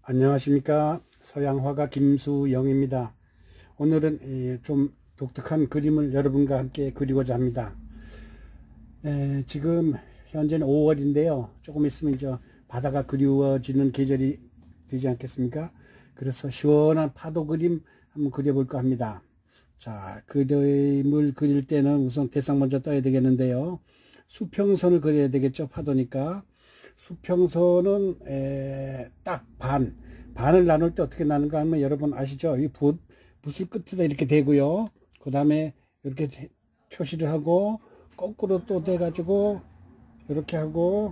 안녕하십니까. 서양화가 김수영입니다. 오늘은 좀 독특한 그림을 여러분과 함께 그리고자 합니다. 지금 현재는 5월인데요. 조금 있으면 이제 바다가 그리워지는 계절이 되지 않겠습니까? 그래서 시원한 파도 그림 한번 그려볼까 합니다. 자, 그림을 그릴 때는 우선 대상 먼저 떠야 되겠는데요. 수평선을 그려야 되겠죠. 파도니까. 수평선은 딱 반을 나눌 때 어떻게 나누는가 하면 여러분 아시죠? 이 붓을 끝에다 이렇게 대고요. 그 다음에 이렇게 표시를 하고 거꾸로 또 대 가지고 이렇게 하고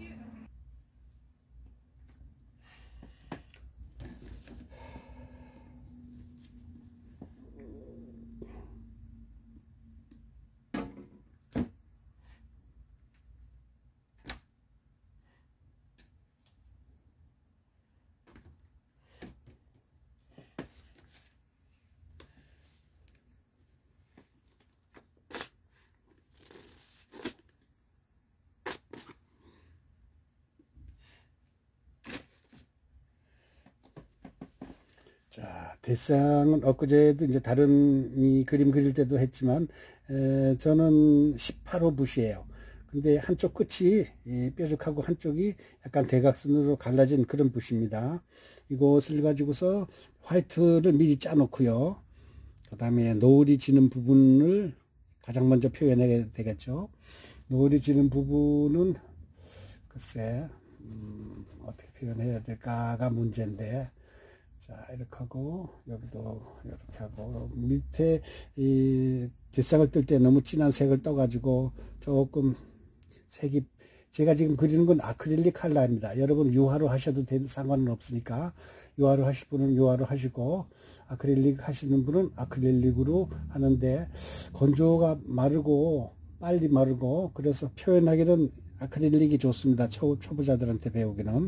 자, 대상은 엊그제도 이제 다른 이 그림 그릴 때도 했지만 저는 18호 붓이에요. 근데 한쪽 끝이 뾰족하고 한쪽이 약간 대각선으로 갈라진 그런 붓입니다. 이것을 가지고서 화이트를 미리 짜 놓고요. 그 다음에 노을이 지는 부분을 가장 먼저 표현해야 되겠죠. 노을이 지는 부분은 글쎄 어떻게 표현해야 될까가 문제인데, 자, 이렇게 하고 여기도 이렇게 하고 밑에 이 뒷상을 뜰 때 너무 진한 색을 떠 가지고 조금 색이, 제가 지금 그리는 건 아크릴릭 컬러입니다. 여러분 유화로 하셔도 상관은 없으니까 유화로 하실 분은 유화로 하시고 아크릴릭 하시는 분은 아크릴릭으로 하는데, 건조가 마르고 빨리 마르고 그래서 표현하기는 아크릴릭이 좋습니다. 초보자들한테 배우기는.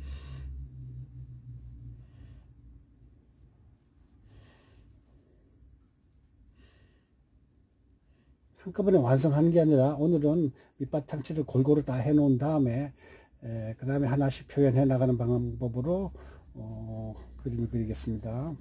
한꺼번에 완성하는 게 아니라 오늘은 밑바탕칠을 골고루 다 해 놓은 다음에 그 다음에 하나씩 표현해 나가는 방법으로 그림을 그리겠습니다.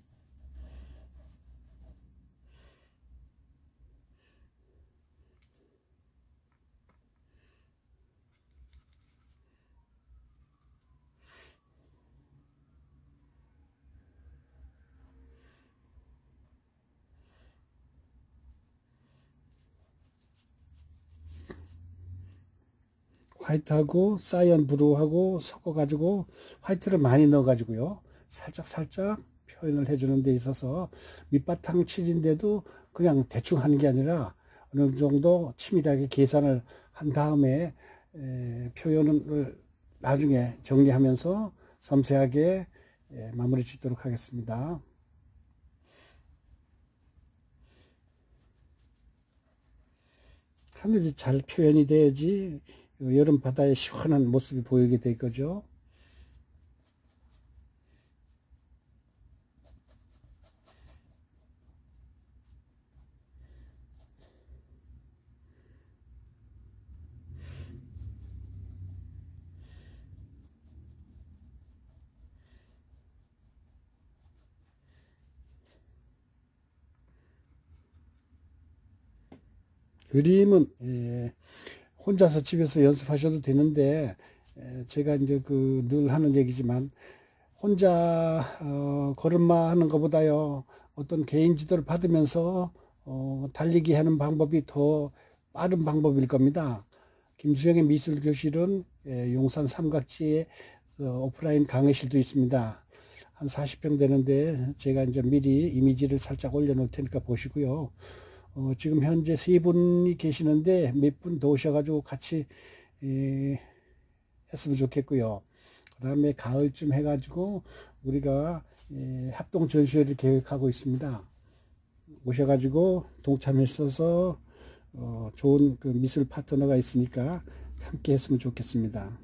화이트하고 사이언 브루하고 섞어 가지고 화이트를 많이 넣어 가지고요, 살짝 표현을 해주는 데 있어서 밑바탕 칠인데도 그냥 대충 하는 게 아니라 어느 정도 치밀하게 계산을 한 다음에 표현을 나중에 정리하면서 섬세하게 마무리 짓도록 하겠습니다. 하늘이 잘 표현이 돼야지 여름 바다의 시원한 모습이 보이게 될 거죠. 그림은 혼자서 집에서 연습하셔도 되는데, 제가 이제 늘 하는 얘기지만 혼자 걸음마 하는 것보다요, 어떤 개인 지도를 받으면서 달리기 하는 방법이 더 빠른 방법일 겁니다. 김수영의 미술교실은 용산 삼각지에 오프라인 강의실도 있습니다. 한 40평 되는데 제가 이제 미리 이미지를 살짝 올려 놓을 테니까 보시고요. 지금 현재 3분이 계시는데 몇 분 더 오셔가지고 같이 했으면 좋겠고요. 그 다음에 가을쯤 해가지고 우리가 합동 전시회를 계획하고 있습니다. 오셔가지고 동참했어서 좋은 그 미술 파트너가 있으니까 함께 했으면 좋겠습니다.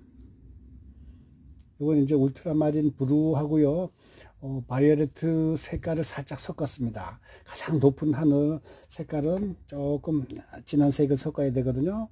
이건 이제 울트라마린 브루하고요, 바이올레트 색깔을 살짝 섞었습니다. 가장 높은 하늘 색깔은 조금 진한 색을 섞어야 되거든요.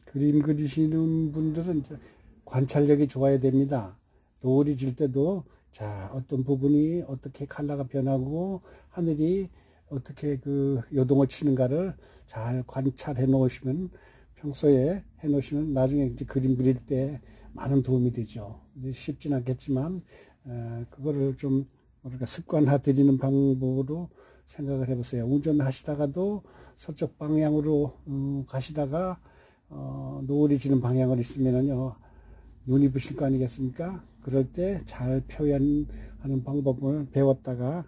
그림 그리시는 분들은 관찰력이 좋아야 됩니다. 노을이 질 때도 자, 어떤 부분이 어떻게 컬러가 변하고 하늘이 어떻게 그 요동을 치는가를 잘 관찰해 놓으시면, 평소에 해 놓으시면 나중에 이제 그림 그릴 때 많은 도움이 되죠. 쉽진 않겠지만 그거를 좀 뭐랄까 습관화 드리는 방법으로 생각을 해보세요. 운전하시다가도 서쪽 방향으로 가시다가 노을이 지는 방향을 있으면은요, 눈이 부실 거 아니겠습니까? 그럴 때 잘 표현하는 방법을 배웠다가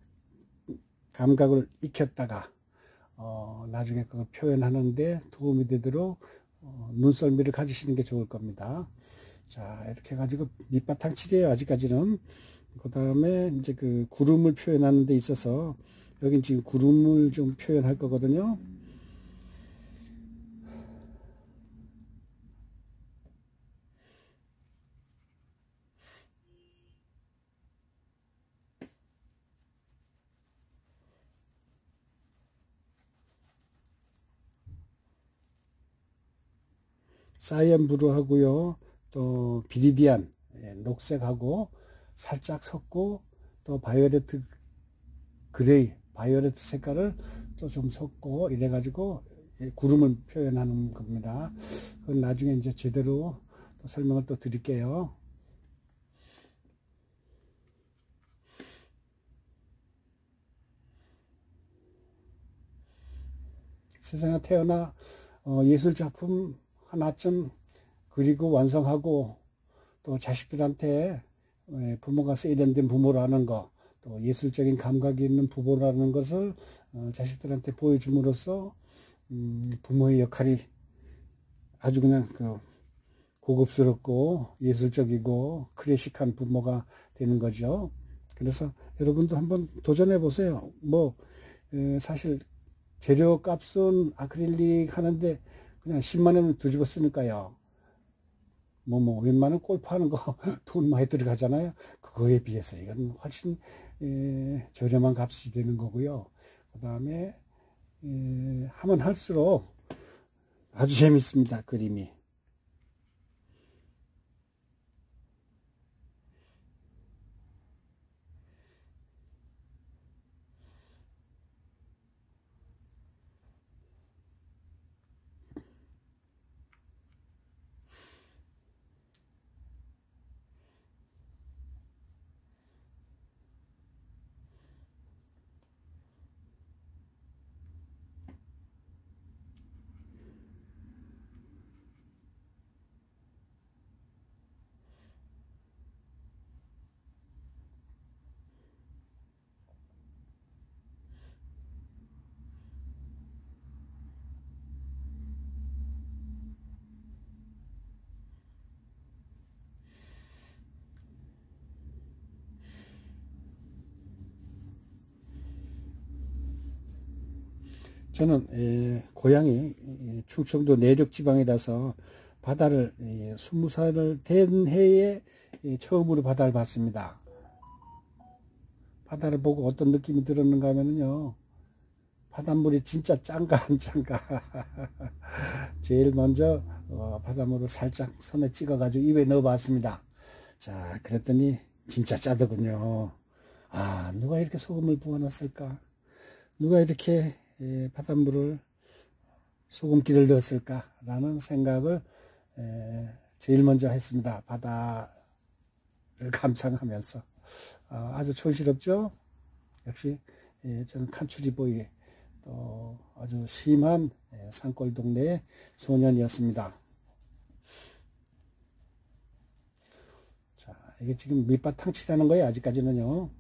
감각을 익혔다가 나중에 그걸 표현하는데 도움이 되도록 눈썰미를 가지시는 게 좋을 겁니다. 자, 이렇게 해가지고 밑바탕 칠이에요, 아직까지는. 그 다음에 이제 그 구름을 표현하는 데 있어서 여긴 지금 구름을 좀 표현할 거거든요. 사이언 브루하고요, 또 비리디안 녹색하고 살짝 섞고, 또 바이올레트 그레이 바이올레트 색깔을 또 좀 섞고 이래 가지고 구름을 표현하는 겁니다. 그건 나중에 이제 제대로 또 설명을 또 드릴게요. 세상에 태어나 예술 작품 하나쯤 그리고 완성하고, 또 자식들한테 부모가 세련된 부모라는 거, 또 예술적인 감각이 있는 부모라는 것을 자식들한테 보여줌으로써 부모의 역할이 아주 그냥 그 고급스럽고 예술적이고 클래식한 부모가 되는 거죠. 그래서 여러분도 한번 도전해 보세요. 뭐 사실 재료 값은 아크릴릭 하는데 그냥 10만 원을 뒤집어 쓰니까요. 웬만한 골프 하는 거 돈 많이 들어가잖아요. 그거에 비해서 이건 훨씬 저렴한 값이 되는 거고요. 그 다음에 하면 할수록 아주 재밌습니다, 그림이. 저는 고향이 충청도 내륙 지방이라서 바다를 20살을 된 해에 처음으로 바다를 봤습니다. 바다를 보고 어떤 느낌이 들었는가 하면요, 바닷물이 진짜 짠가 안 짠가. 제일 먼저 바닷물을 살짝 손에 찍어 가지고 입에 넣어 봤습니다. 자, 그랬더니 진짜 짜더군요. 아, 누가 이렇게 소금을 부어 놨을까? 누가 이렇게 바닷물을 소금기를 넣었을까? 라는 생각을 제일 먼저 했습니다. 바다를 감상하면서. 아주 촌스럽죠? 역시 저는 칸츄리보이, 또 아주 심한 산골 동네의 소년이었습니다. 자, 이게 지금 밑바탕 칠하는 거예요, 아직까지는요.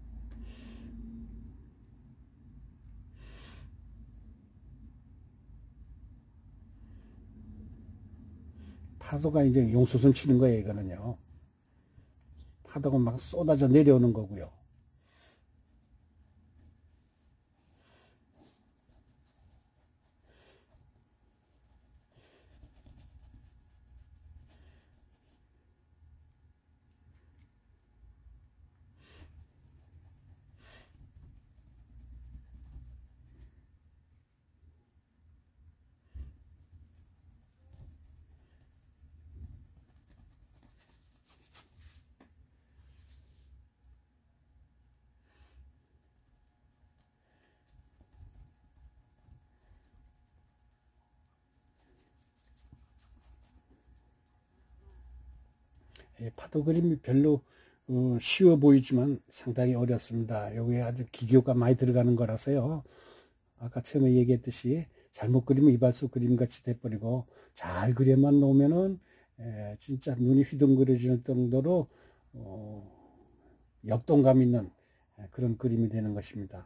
파도가 이제 용수순 치는 거예요, 이거는요. 파도가 막 쏟아져 내려오는 거고요. 파도 그림이 별로 쉬워 보이지만 상당히 어렵습니다. 여기에 아주 기교가 많이 들어가는 거라서요. 아까 처음에 얘기했듯이 잘못 그리면 이발소 그림 같이 돼버리고 잘 그려만 놓으면은 진짜 눈이 휘둥그레질 정도로 역동감 있는 그런 그림이 되는 것입니다.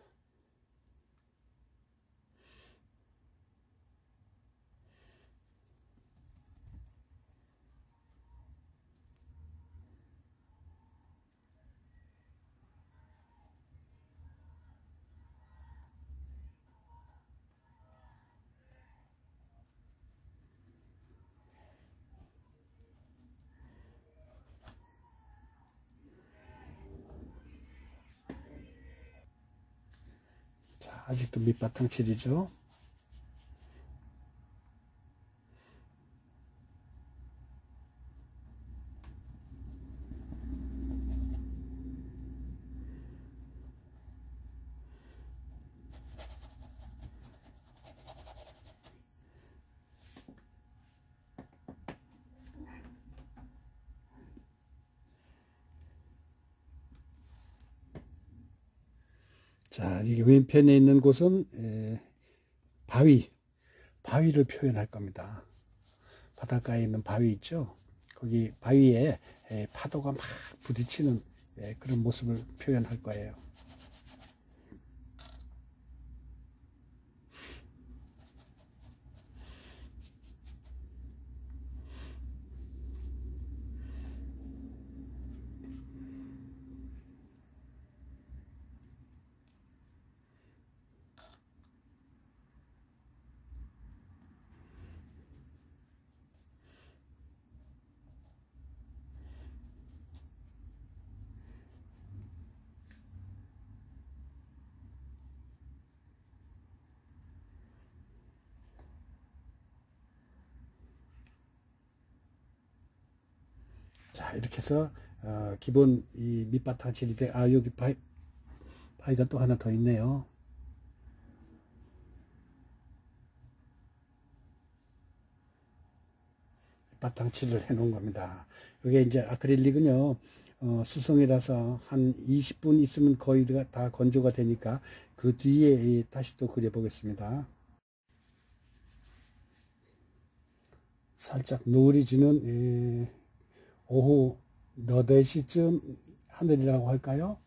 자, 아직도 밑바탕 칠이죠. 자, 이게 왼편에 있는 곳은 바위를 표현할 겁니다. 바닷가에 있는 바위 있죠. 거기 바위에 파도가 막 부딪히는 그런 모습을 표현할 거예요. 자, 이렇게 해서 기본 이 밑바탕 칠이 돼. 아, 여기 바위가 또 하나 더 있네요. 바탕 칠을 해 놓은 겁니다. 이게 이제 아크릴릭은요, 수성이라서 한 20분 있으면 거의 다 건조가 되니까 그 뒤에 다시 또 그려 보겠습니다. 살짝 노을이 지는 오후 8시쯤 하늘이라고 할까요?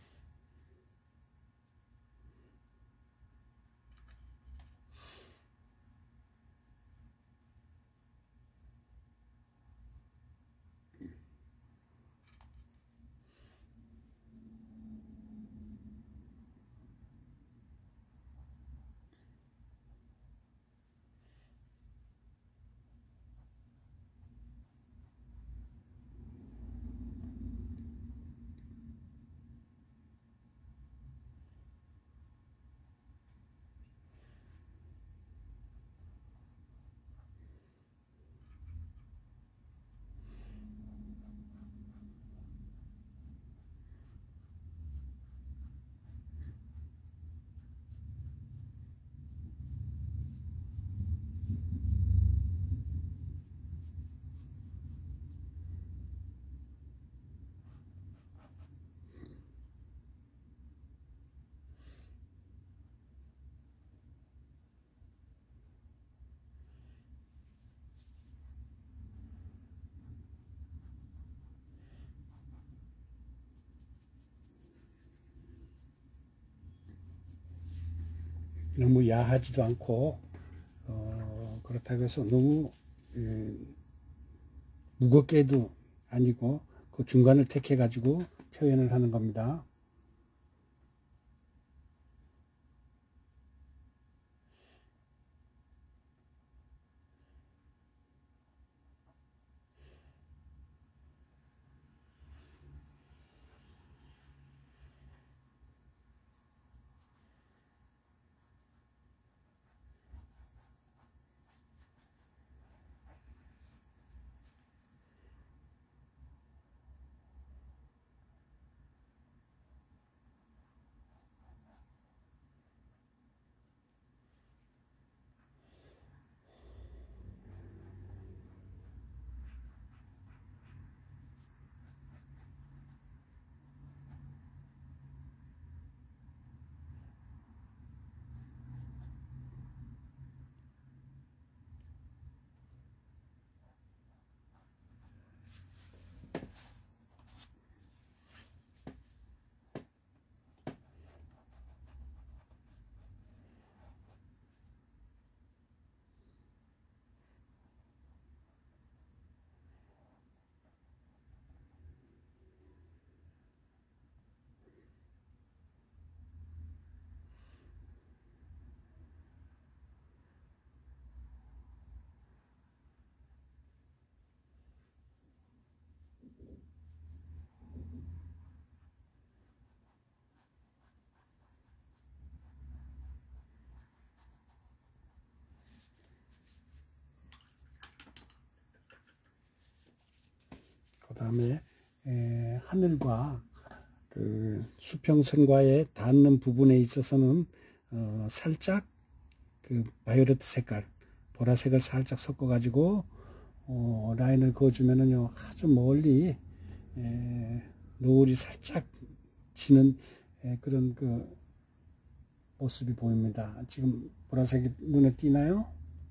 너무 야하지도 않고 그렇다고 해서 너무 무겁게도 아니고 그 중간을 택해 가지고 표현을 하는 겁니다. 다음에 하늘과 그 수평선과의 닿는 부분에 있어서는 살짝 그 바이올렛 색깔, 보라색을 살짝 섞어 가지고 라인을 그어주면은요 아주 멀리 노을이 살짝 지는 그런 그 모습이 보입니다. 지금 보라색이 눈에 띄나요?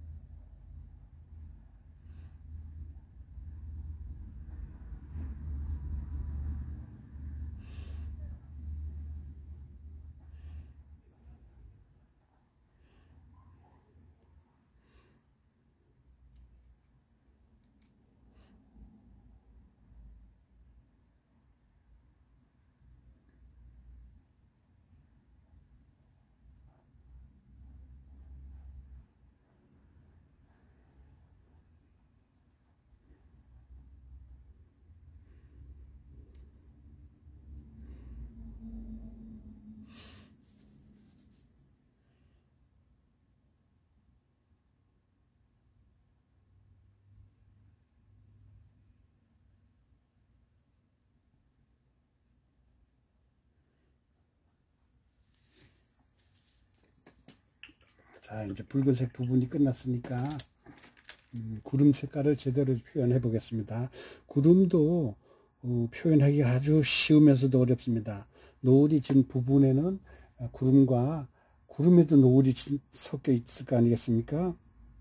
자, 이제 붉은색 부분이 끝났으니까 구름 색깔을 제대로 표현해 보겠습니다. 구름도 표현하기 아주 쉬우면서도 어렵습니다. 노을이 진 부분에는 구름과 구름에도 노을이 섞여 있을 거 아니겠습니까?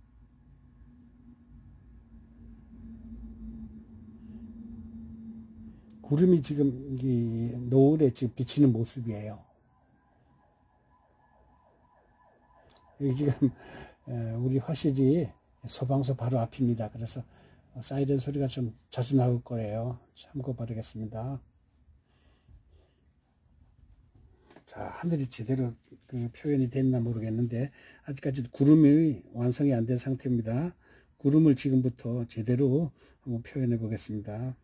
구름이 지금 이 노을에 지금 비치는 모습이에요. 여기 지금 우리 화실이 소방서 바로 앞입니다. 그래서 사이렌 소리가 좀 자주 나올 거예요. 참고 바라겠습니다. 자, 하늘이 제대로 그 표현이 됐나 모르겠는데 아직까지 구름이 완성이 안 된 상태입니다. 구름을 지금부터 제대로 한번 표현해 보겠습니다.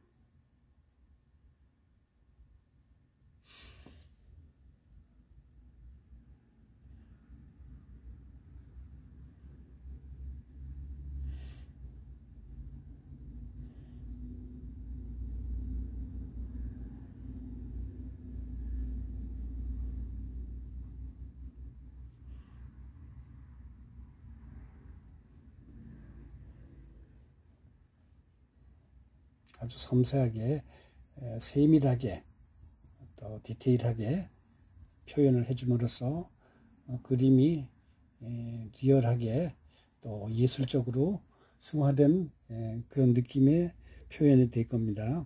아주 섬세하게 세밀하게 또 디테일하게 표현을 해줌으로써 그림이 리얼하게 또 예술적으로 승화된 그런 느낌의 표현이 될 겁니다.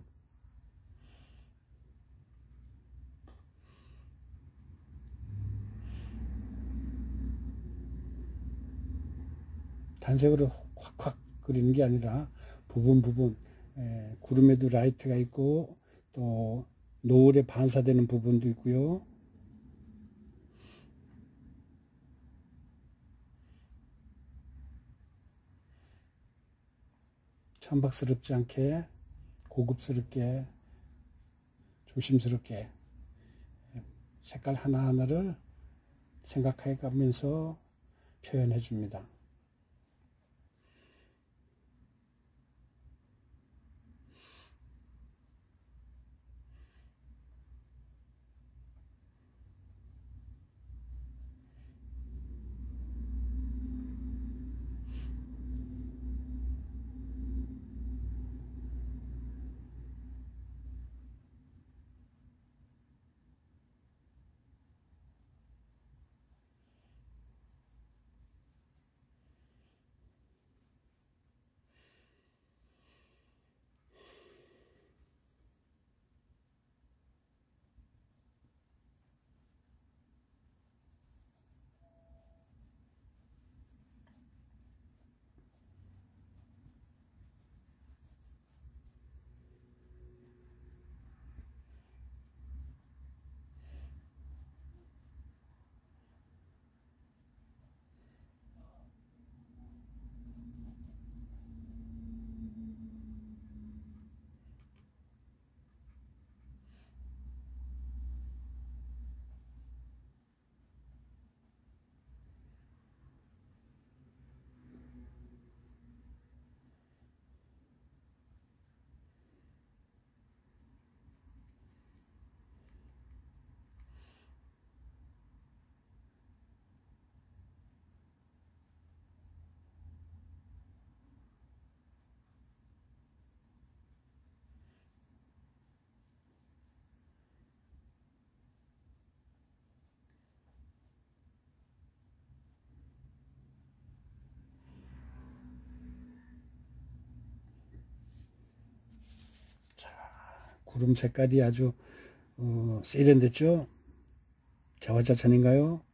단색으로 확확 그리는 게 아니라 부분 부분 구름에도 라이트가 있고 또 노을에 반사되는 부분도 있고요. 천박스럽지 않게 고급스럽게 조심스럽게 색깔 하나하나를 생각해 가면서 표현해 줍니다. 구름 색깔이 아주 세련됐죠? 자화자찬인가요?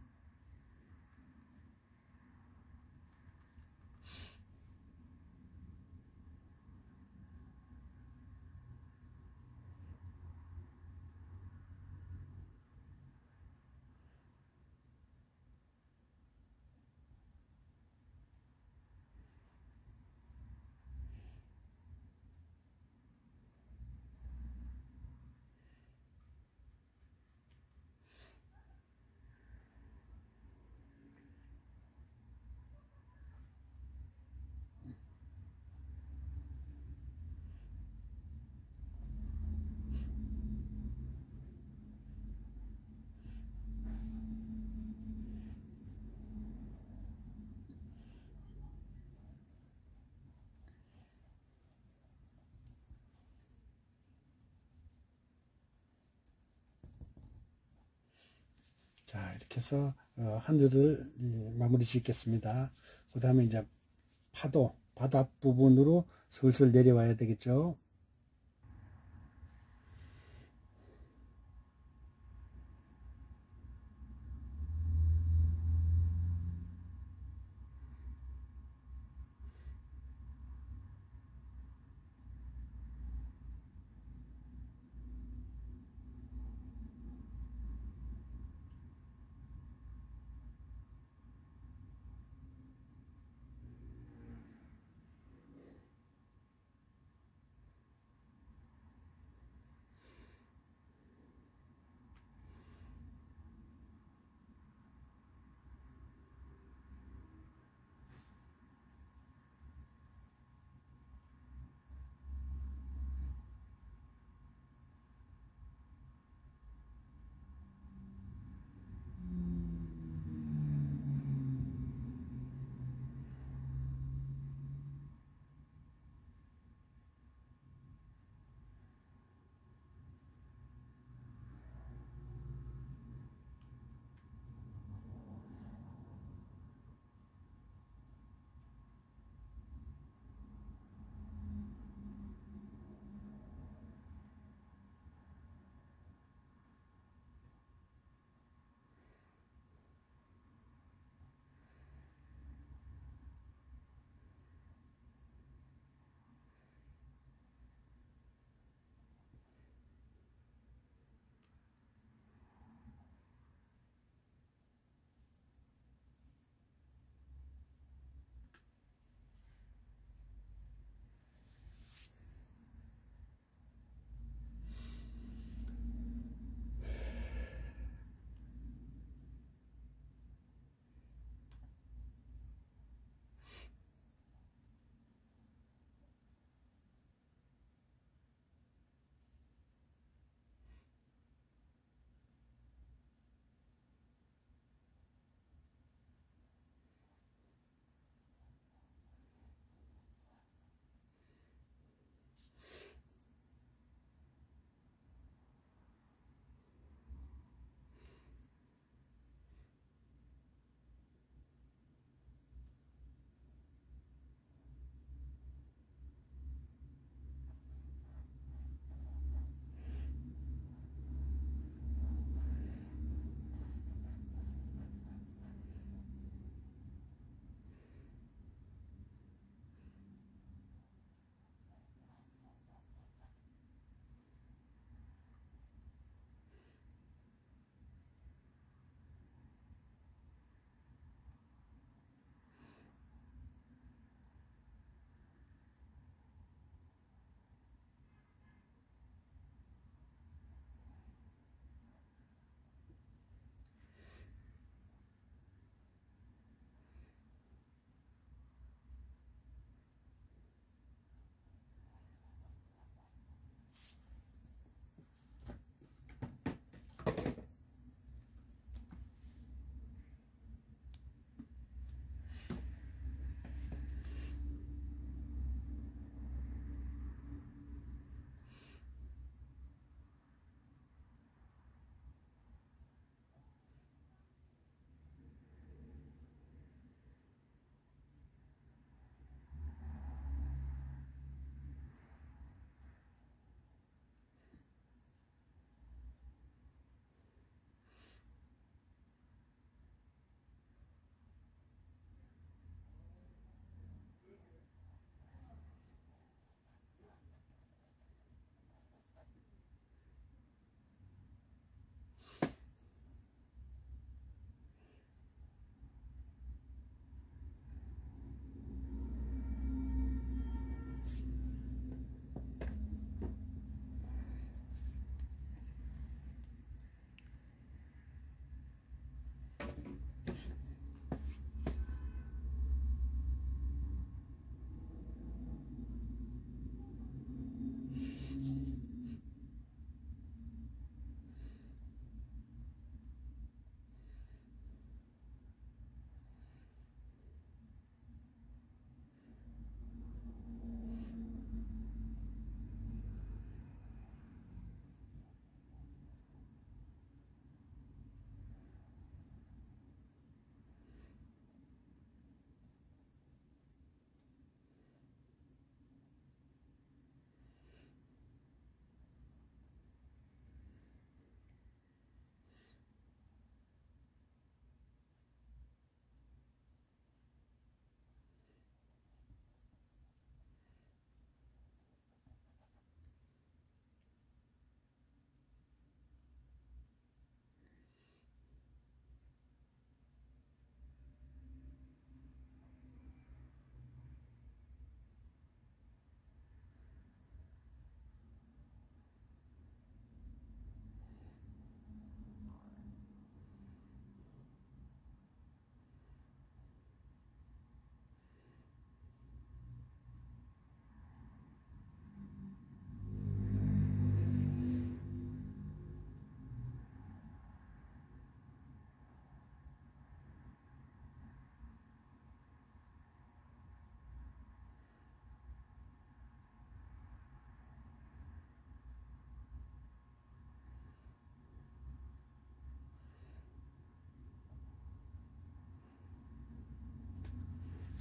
자, 이렇게 해서 하늘을 마무리 짓겠습니다. 그 다음에 이제 파도, 바닥 부분으로 슬슬 내려와야 되겠죠.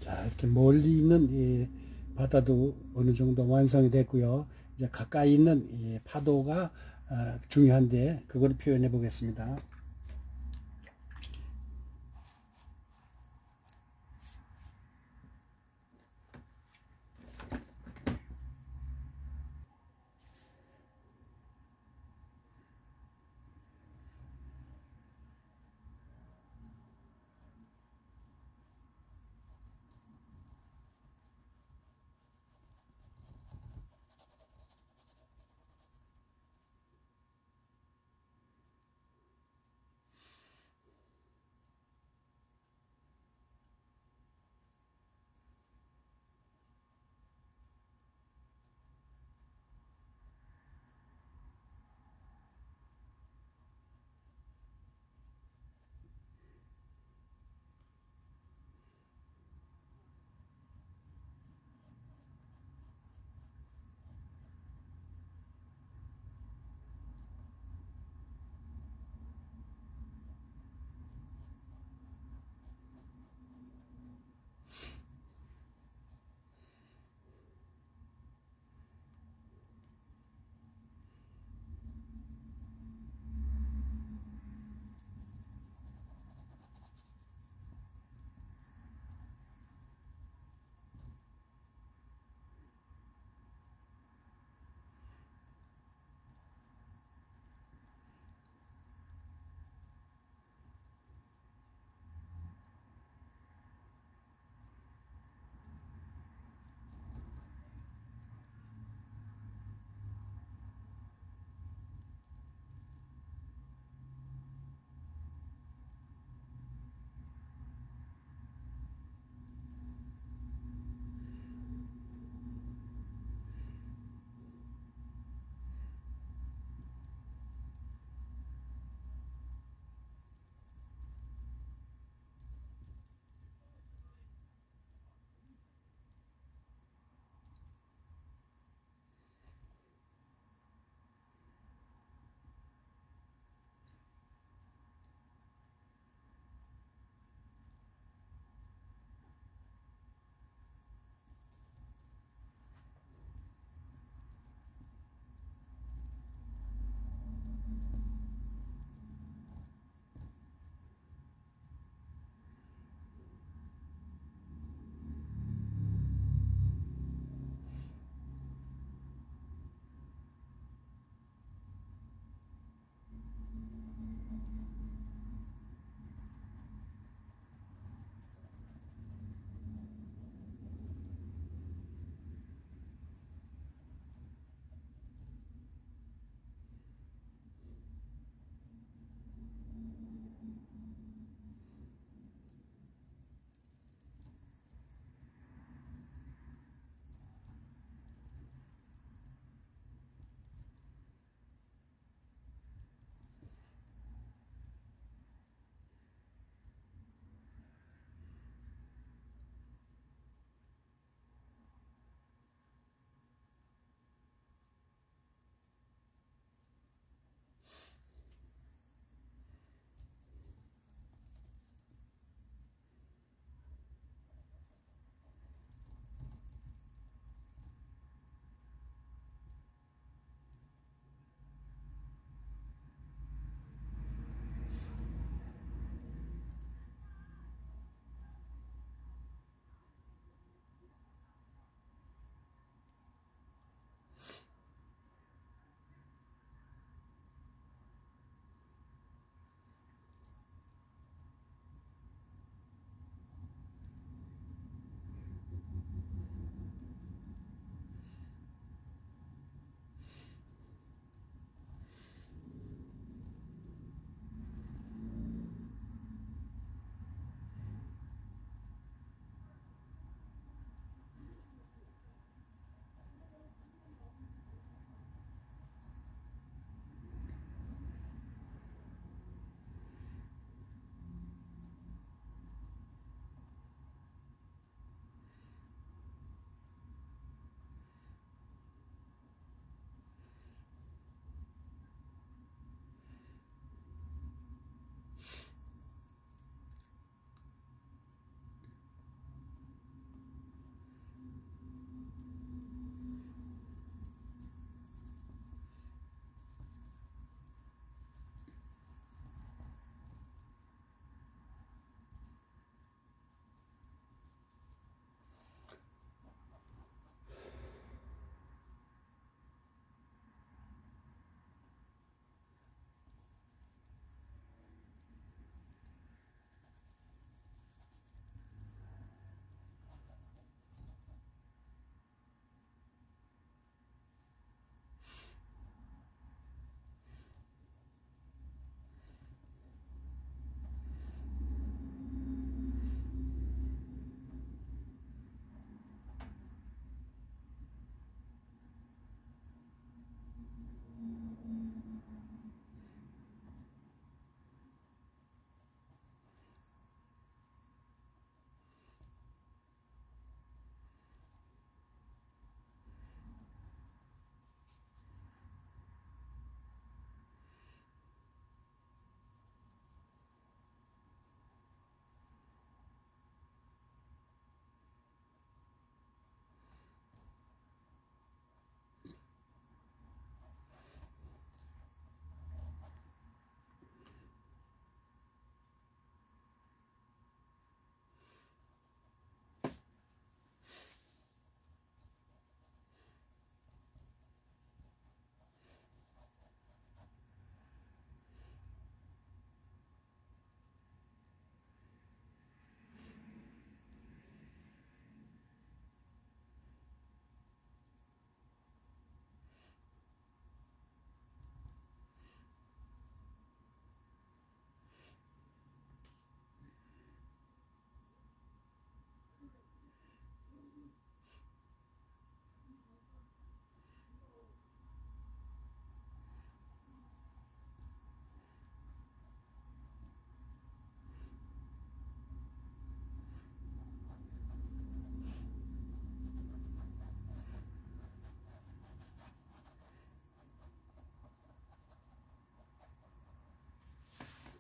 자, 이렇게 멀리 있는 이 바다도 어느 정도 완성이 됐고요. 이제 가까이 있는 이 파도가 중요한데 그걸 표현해 보겠습니다.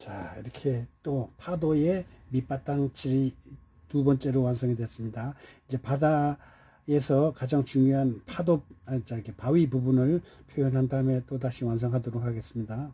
자, 이렇게 또 파도의 밑바탕 칠이 두 번째로 완성이 됐습니다. 이제 바다에서 가장 중요한 파도, 저기 바위 부분을 표현한 다음에 또 다시 완성하도록 하겠습니다.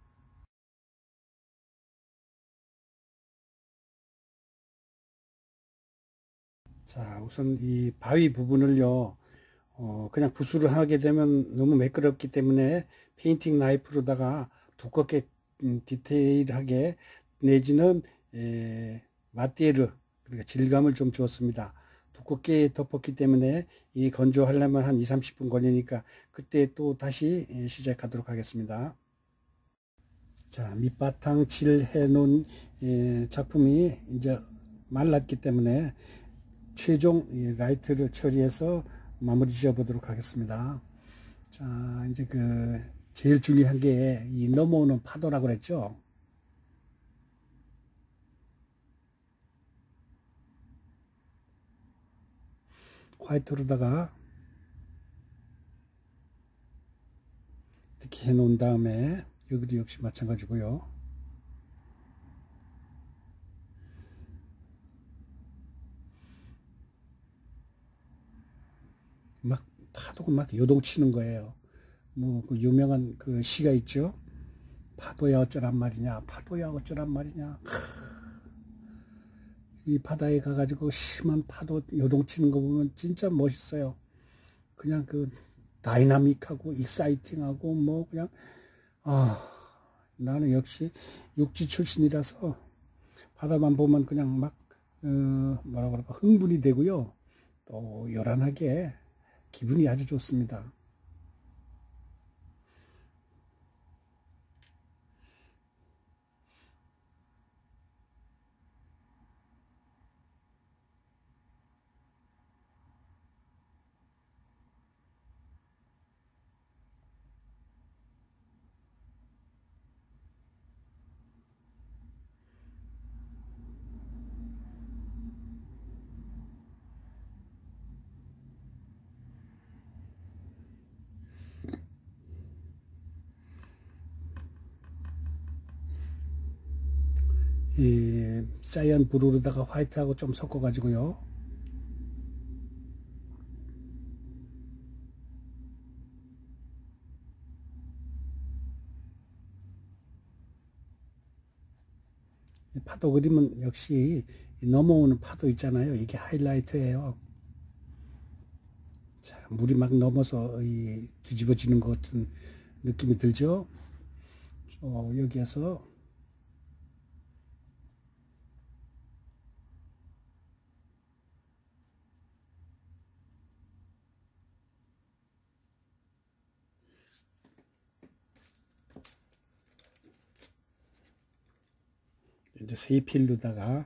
자, 우선 이 바위 부분을요, 그냥 붓으로 하게 되면 너무 매끄럽기 때문에 페인팅 나이프로다가 두껍게 디테일하게 내지는 마띠에르, 그러니까 질감을 좀 주었습니다. 두껍게 덮었기 때문에 이 건조하려면 한 2~30분 걸리니까 그때 또 다시 시작하도록 하겠습니다. 자, 밑바탕 칠해 놓은 작품이 이제 말랐기 때문에 최종 라이트를 처리해서 마무리 지어 보도록 하겠습니다. 자, 이제 제일 중요한 게 이 넘어오는 파도라고 그랬죠. 화이트로다가 이렇게 해 놓은 다음에 여기도 역시 마찬가지고요. 막 파도가 막 요동치는 거예요. 뭐 그 유명한 그 시가 있죠. 파도야 어쩌란 말이냐, 파도야 어쩌란 말이냐. 이 바다에 가가지고 심한 파도 요동치는 거 보면 진짜 멋있어요. 그냥 다이나믹하고 익사이팅하고 뭐 그냥 나는 역시 육지 출신이라서 바다만 보면 그냥 막 뭐라 그럴까 흥분이 되고요. 또 요란하게 기분이 아주 좋습니다. 이 사이언 브루로다가 화이트하고 좀 섞어 가지고요. 파도 그림은 역시 넘어오는 파도 있잖아요. 이게 하이라이트예요. 자, 물이 막 넘어서 뒤집어지는 것 같은 느낌이 들죠. 여기에서 이제 세필로다가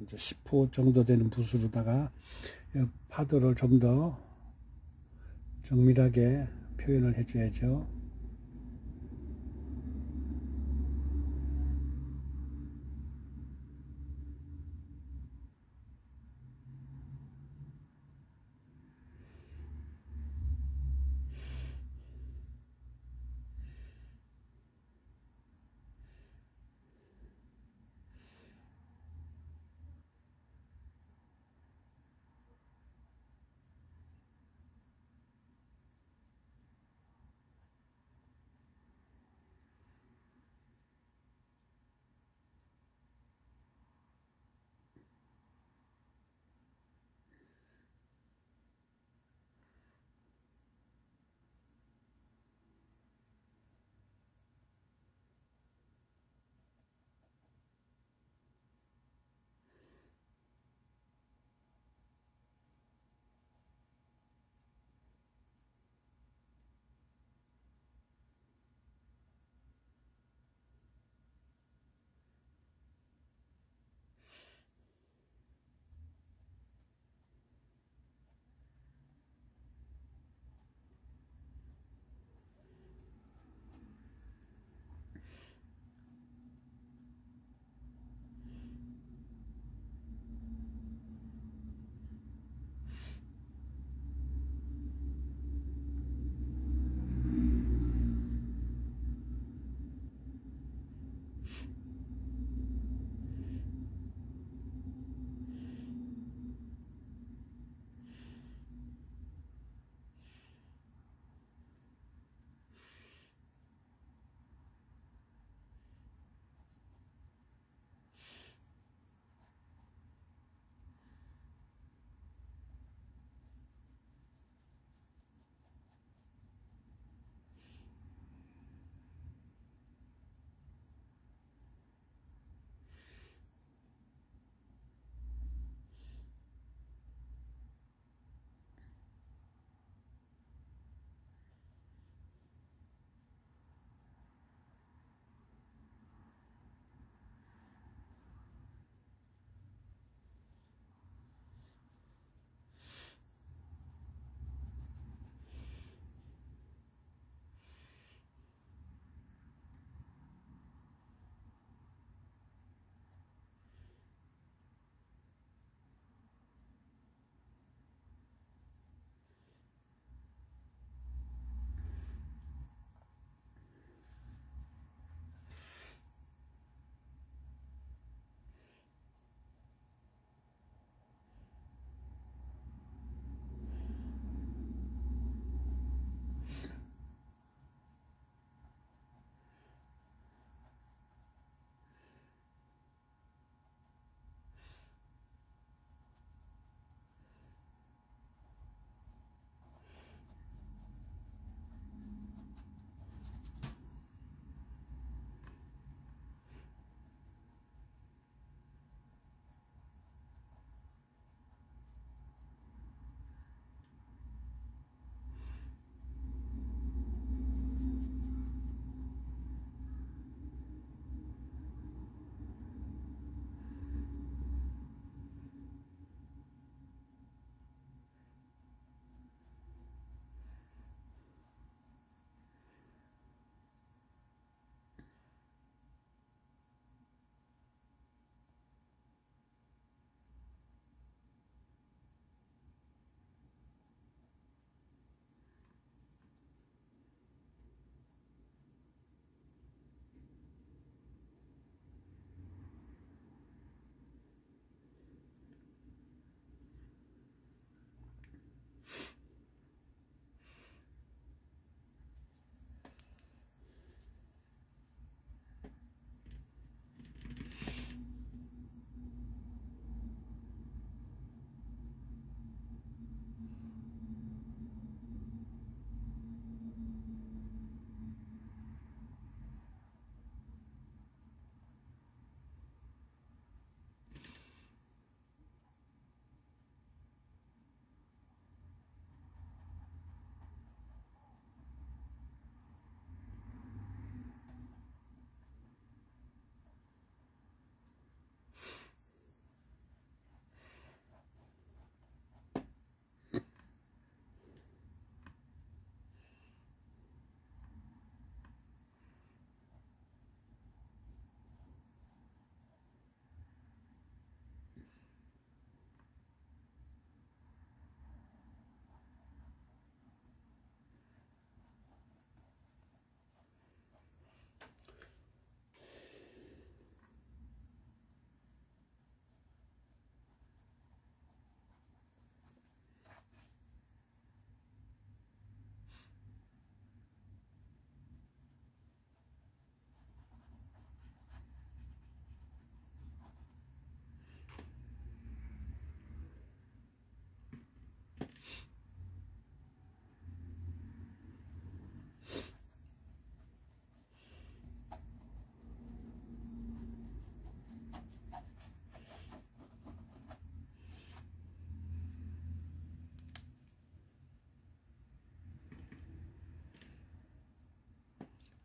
이제 10호 정도 되는 붓으로다가 파도를 좀 더 정밀하게 표현을 해줘야죠.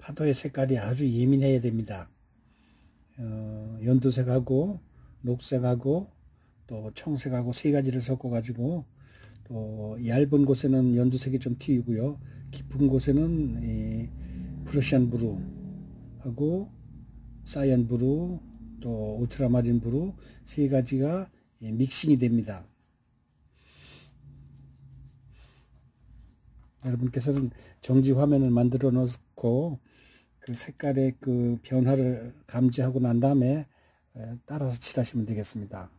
파도의 색깔이 아주 예민해야 됩니다. 연두색하고 녹색하고 또 청색하고 세 가지를 섞어 가지고 또 얇은 곳에는 연두색이 좀 튀고요. 깊은 곳에는 이 프러시안 브루하고 사이언 브루 또 울트라마린 브루 세 가지가 믹싱이 됩니다. 여러분께서는 정지 화면을 만들어 놓고 그 색깔의 그 변화를 감지하고 난 다음에 따라서 칠하시면 되겠습니다.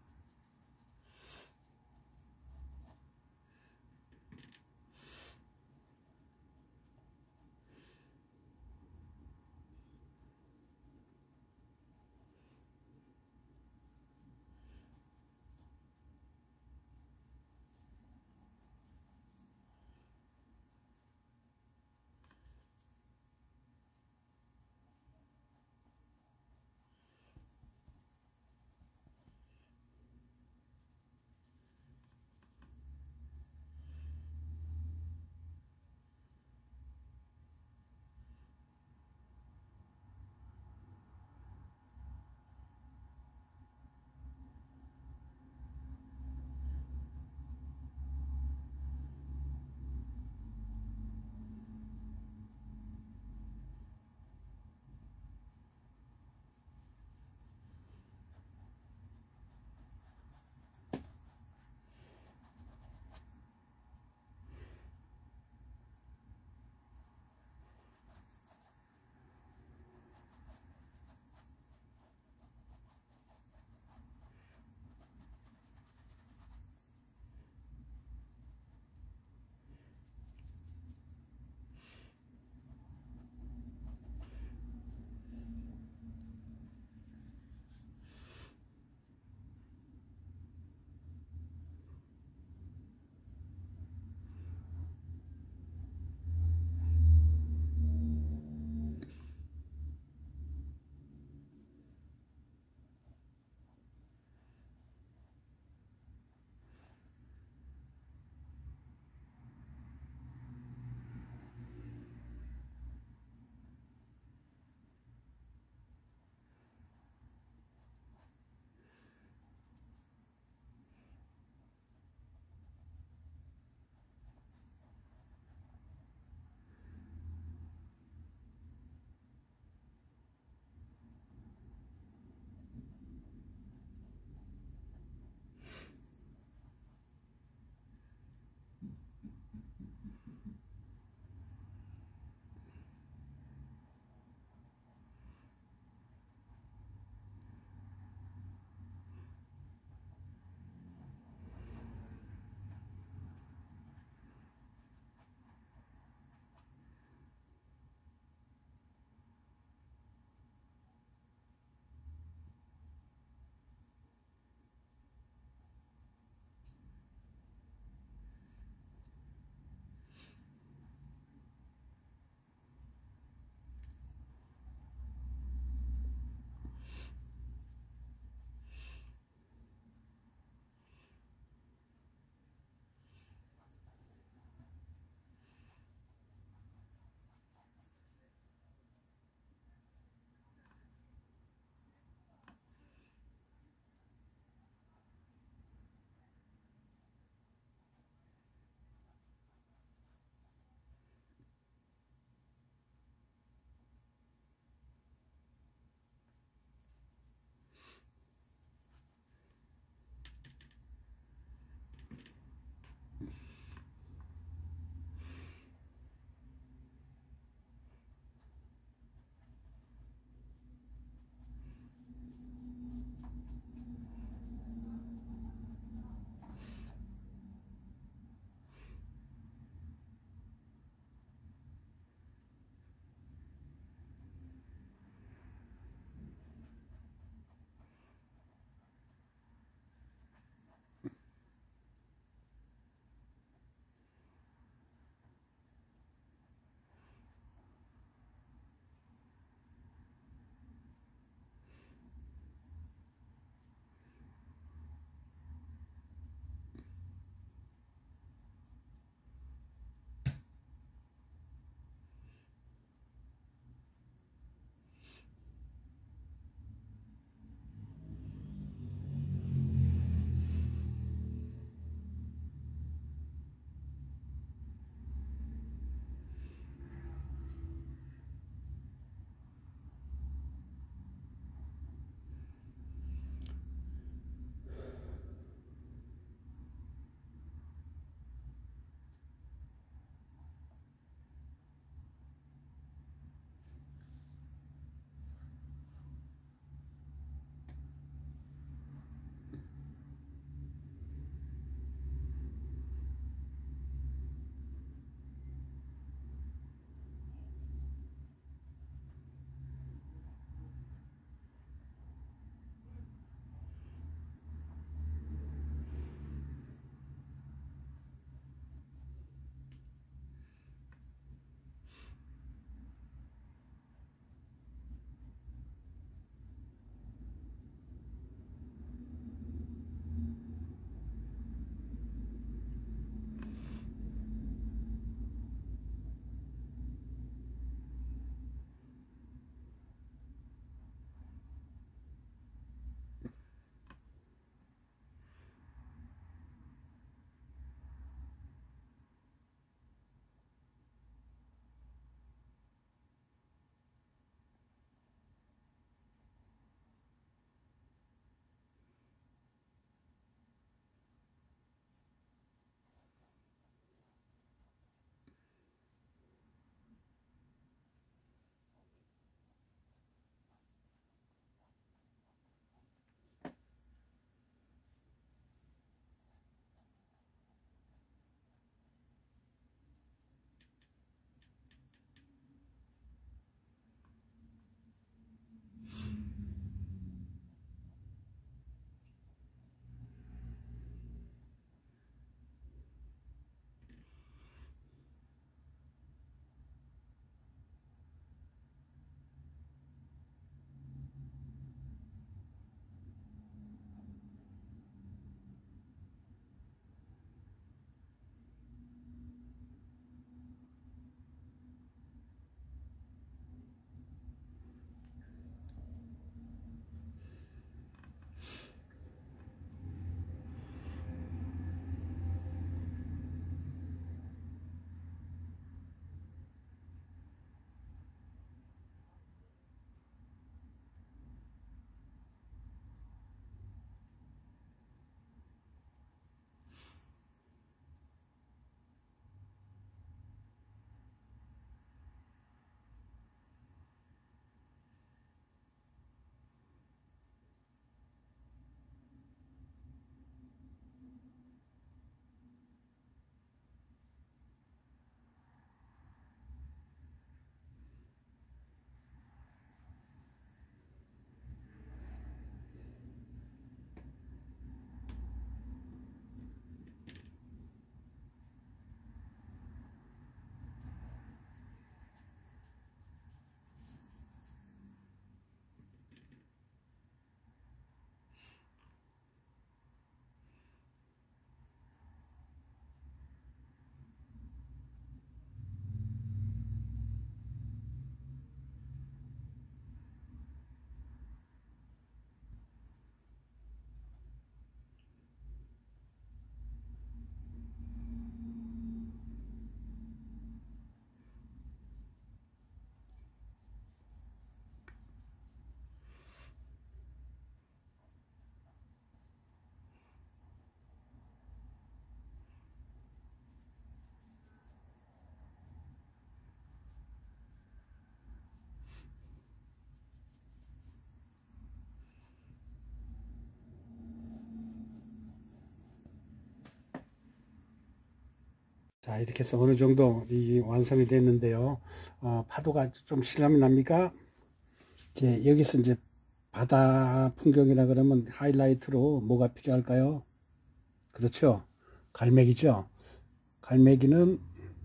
자, 이렇게 해서 어느 정도 이 완성이 됐는데요. 파도가 좀 실감이 납니까? 이제 여기서 이제 바다 풍경이라 그러면 하이라이트로 뭐가 필요할까요? 그렇죠. 갈매기죠. 갈매기는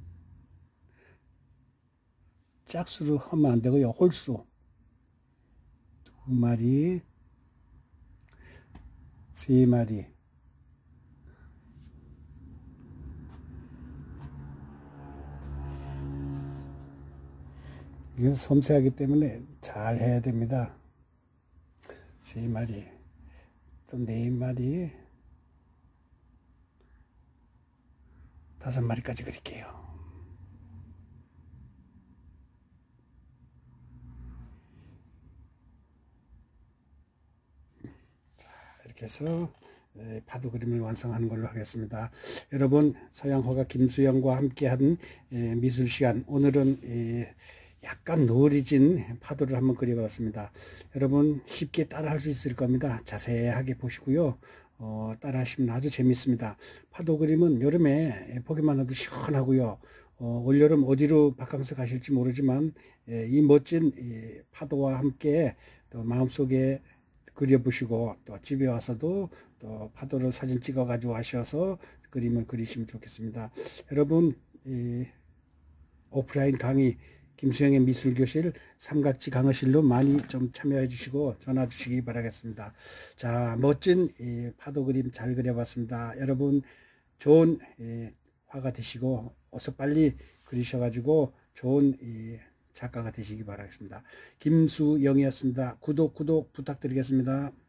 짝수로 하면 안 되고요. 홀수. 2마리, 3마리. 이건 섬세하기 때문에 잘 해야 됩니다. 3마리, 또 4마리, 5마리까지 그릴게요. 이렇게 해서 파도 그림을 완성하는 걸로 하겠습니다. 여러분, 서양화가 김수영과 함께한 미술 시간, 오늘은 약간 노을이진 파도를 한번 그려봤습니다. 여러분 쉽게 따라 할 수 있을 겁니다. 자세하게 보시고요. 따라 하시면 아주 재밌습니다. 파도 그림은 여름에 보기만 해도 시원하고요. 올여름 어디로 바캉스 가실지 모르지만 이 멋진 파도와 함께 또 마음속에 그려보시고 또 집에 와서도 또 파도를 사진 찍어 가지고 하셔서 그림을 그리시면 좋겠습니다. 여러분 오프라인 강의 김수영의 미술교실 삼각지 강의실로 많이 좀 참여해 주시고 전화 주시기 바라겠습니다. 자, 멋진 파도 그림 잘 그려봤습니다. 여러분 좋은 화가 되시고 어서 빨리 그리셔가지고 좋은 작가가 되시기 바라겠습니다. 김수영이었습니다. 구독 부탁드리겠습니다.